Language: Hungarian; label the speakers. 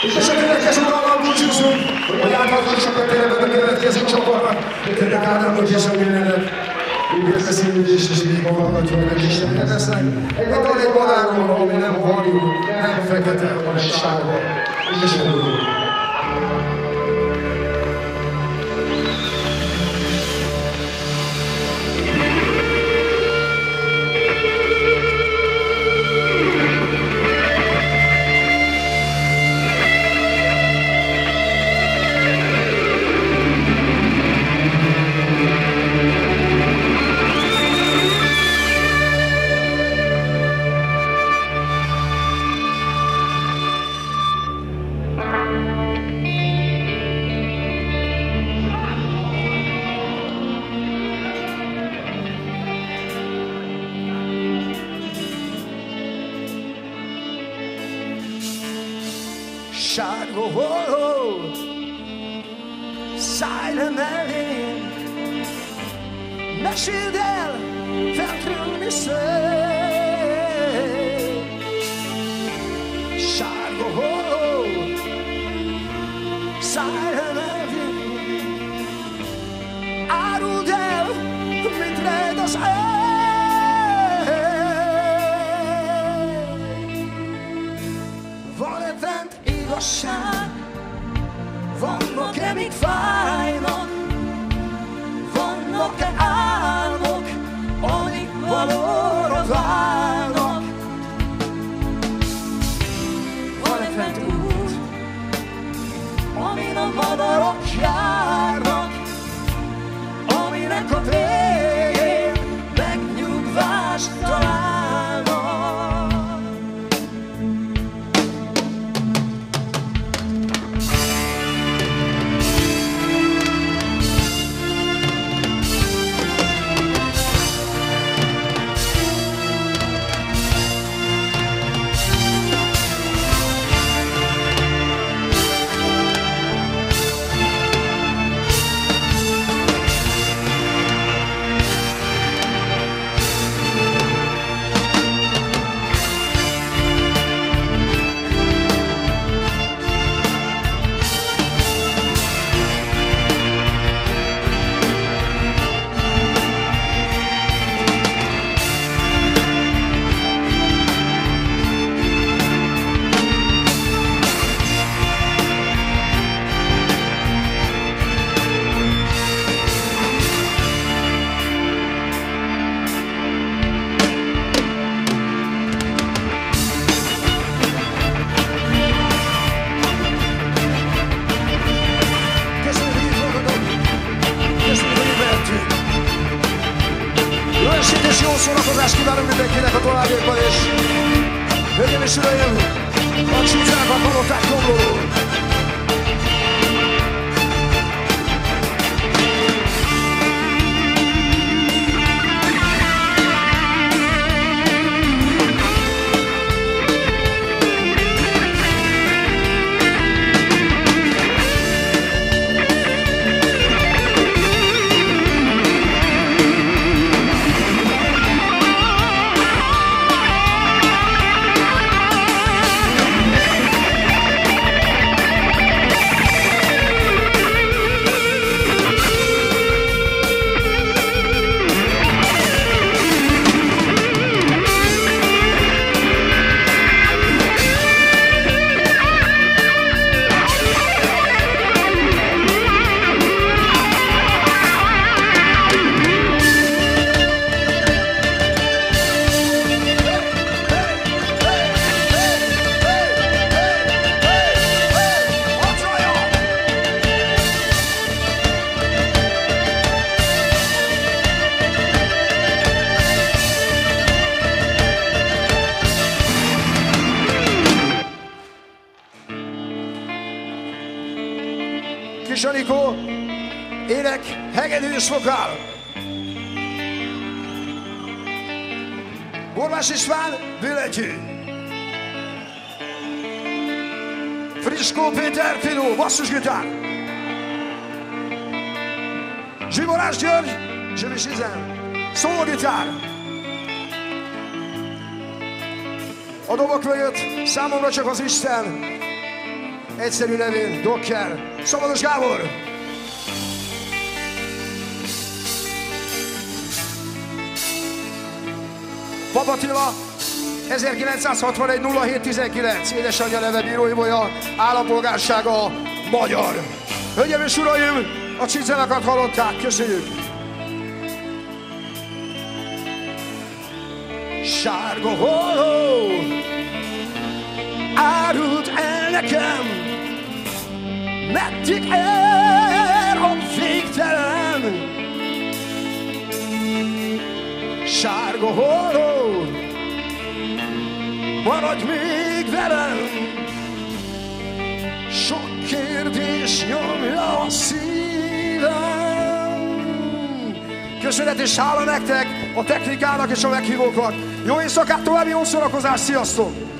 Speaker 1: És a következő dallal búcsúzunk, hogy áthathassuk a terepet a következő csoportnak. Tényleg Ádámot és a Génének. Úgy beszélődés, és így magadhatjuk meg Istennek lesznek. Egy dal egy magáról, ami nem Hollywood, nem fekete, hanem sárga. És mondjuk. Sárga hold, szállj le mellém, meséld el, fentről mi szép. Sárga hold, szállj le mellém, áruld el, mit rejt az ég. Van-e fent igazság? Vannak-e még fájnak? Vannak-e álmok, amik valóra válnak? Van-e fent út, amin a madarak járnak, aminek a végén megnyugvást találnak? Jó szórakozást kívánunk mindenkinek a továbbiakban, és hölgyeim és uraim, a csúcsákat hallották Komlóról. Kis Anikó, ének, hegedű és vokál. Bormás István, billentyű. Friskó Péter, finom, basszusgitár. Zsiborás György, Zsimis Izen, szólógitár. A dobok mögött számomra csak az Isten, egyszerű nevén Dokker. Szabados Gábor! Pap Attila, 1961-07-19, édesanyja neve bíróibolya, állampolgársága magyar. Hölgyeim és uraim, a Csicenakat hallották, köszönjük! Sárga holló árult el nekem, meddig ér a végtelen. Sárga holló, maradj még velem, sok kérdés nyomja a szívem. Köszönet és hála nektek, a technikának és a meghívóknak. Jó éjszakát, további jó szórakozást, sziasztok!